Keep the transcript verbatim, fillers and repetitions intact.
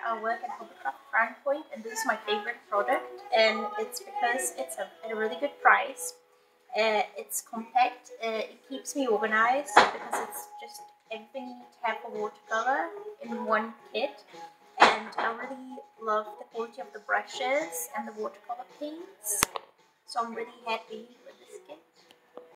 I work at Hobbycraft Crown Point, and this is my favorite product, and it's because it's a, at a really good price. Uh, it's compact, uh, it keeps me organized because it's just everything you need to have for watercolor in one kit, and I really love the quality of the brushes and the watercolor paints, so I'm really happy